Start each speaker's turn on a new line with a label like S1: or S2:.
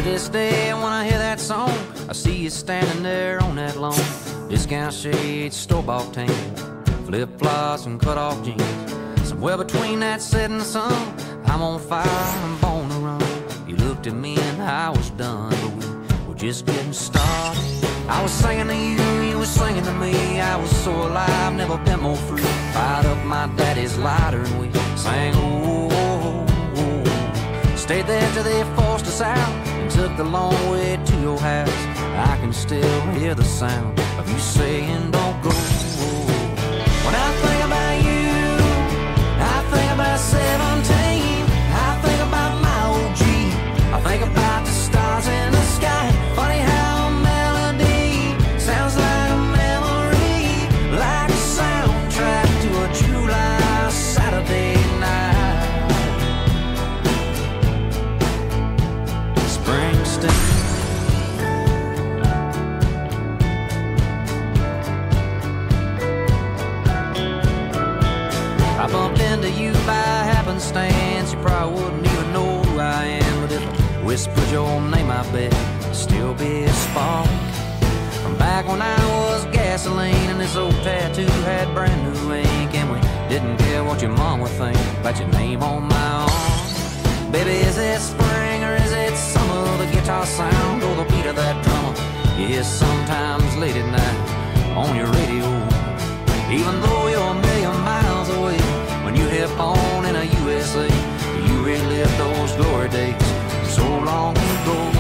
S1: this day, when I hear that song, I see you standing there on that lawn. Discount shades, store-bought tan, flip-flops and cut-off jeans. Somewhere between that setting sun, I'm on fire, I'm born to run. You looked at me and I was done, but we were just getting started. I was singing to you, you were singing to me. I was so alive, never been more free. Fired up my daddy's lighter and we sang, oh, oh, oh. Stayed there till they forced us out and took the long way to your house. I can still hear the sound of you saying, don't go. When I think about you, I think about 17. I think about my old Jeep. I think about the stars in the sky. Funny how a melody sounds like a memory, like a soundtrack to a July Saturday night. Springsteen. I bumped into you by happenstance. You probably wouldn't even know who I am, but if I whispered your name, I bet it'd still be a spark. From back when I was gasoline and this old tattoo had brand new ink, and we didn't care what your mom would think about your name on my arm. Baby, is it spring or is it summer? The guitar sound or the beat of that drummer you hear sometimes late at night on your radio. Even though you're a million miles away, when you hit on in a USA, you relive those glory days so long ago.